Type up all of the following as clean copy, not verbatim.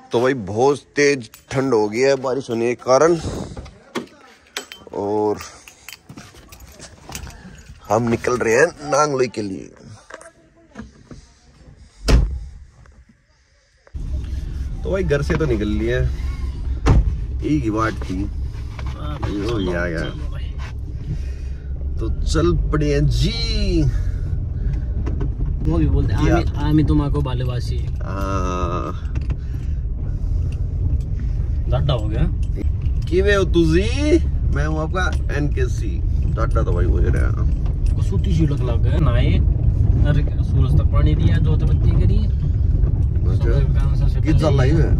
तो भाई बहुत तेज ठंड हो गई है बारिश होने के कारण, और हम निकल रहे हैं नांगलोई के लिए। तो भाई घर से तो निकल लिए, एक ही बात थी यार, तो चल पड़े हैं जी। वो भी बोलते आमी तुम्हारे भालोबासी। डाटा हो गया किवे हो तुझी? मैं हूँ आपका NKC। डाटा तो भाई हो रहा सूती सी लग गया नाए। अरे सूरज तक पानी दिया, जो तो बत्ती करी कि चल रही है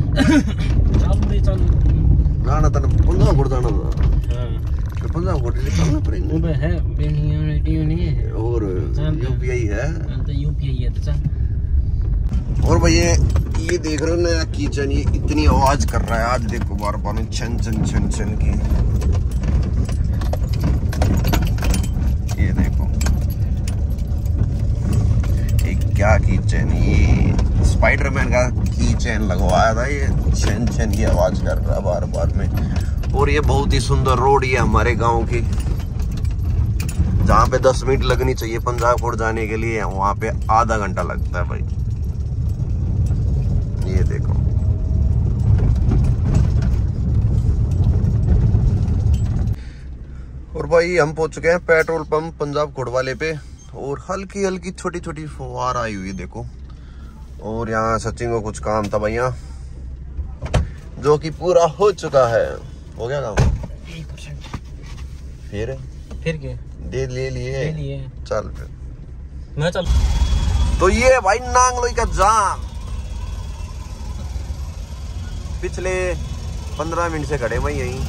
चालू ना तन 15 फुट जाना था। हां 15 फुट निकलना पड़ेगा। वो है बेनिया नहीं है, और UPI है, तो UPI है तो चल। और भाई ये देख रहे हो ना किचन, ये इतनी आवाज कर रहा है आज, देखो बार बार में छन छन छन छन की। ये देखो ये क्या किचन, ये स्पाइडरमैन का कीचेन लगवाया था, ये छन छन की आवाज कर रहा है बार बार में। और ये बहुत ही सुंदर रोड ये हमारे गांव की, जहाँ पे 10 मिनट लगनी चाहिए पंजाब कोट जाने के लिए, वहां पे आधा घंटा लगता है भाई। ये देखो और भाई हम पहुंच चुके हैं पेट्रोल पंप पंजाब कोट वाले पे, और हल्की हल्की छोटी छोटी फुहार आई हुई है देखो। और यहाँ सचिन को कुछ काम था भैया, जो कि पूरा हो चुका है। हो गया काम 1%। फिर के दे ले लिए चल फिर मैं चल। तो ये भाई नांगलोई का जाम, पिछले 15 मिनट से खड़े मैं यहीं।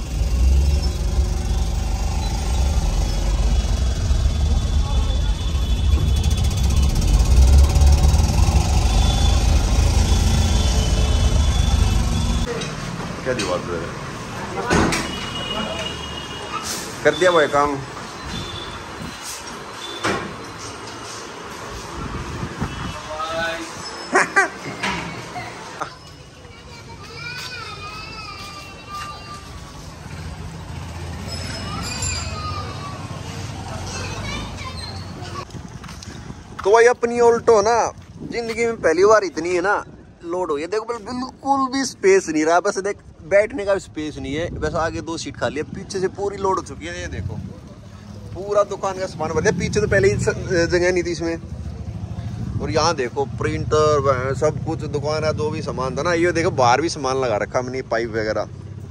क्या दीवार कर दिया भाई काम। तो भाई अपनी ऑल्टो ना जिंदगी में पहली बार इतनी है ना लोड हो गई। देखो बिल्कुल भी स्पेस नहीं रहा, बस देख बैठने का भी स्पेस नहीं है, बस आगे 2 सीट खाली है, पीछे से पूरी लोड हो चुकी है। ये देखो पूरा दुकान का सामान भर दिया, पीछे तो पहले ही जगह नहीं थी इसमें। और यहाँ देखो प्रिंटर सब कुछ दुकान है, जो भी सामान था ना, ये देखो बाहर भी सामान लगा रखा हमने, पाइप वगैरह।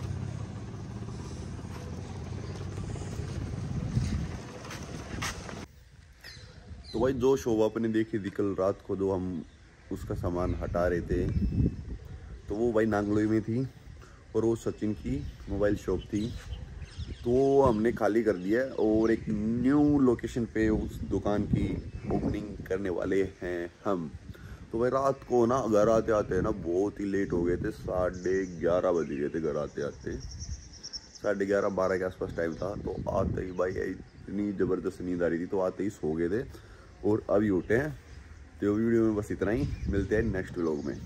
तो भाई जो शोभा अपने देखी थी कल रात को, जो हम उसका सामान हटा रहे थे, तो वो भाई नांगलोई में थी, और वो सचिन की मोबाइल शॉप थी। तो हमने खाली कर दिया और एक न्यू लोकेशन पे उस दुकान की ओपनिंग करने वाले हैं हम। तो भाई रात को ना घर आते आते ना बहुत ही लेट हो गए थे, 11:30 बज गए थे घर आते आते, 11:30-12 के आसपास टाइम था। तो आते ही भाई इतनी ज़बरदस्त नींद आ रही थी, तो आते ही सो गए थे और अभी उठे हैं। तो वीडियो में बस इतना ही, मिलते हैं नेक्स्ट व्लॉग में।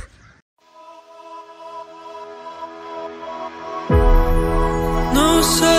No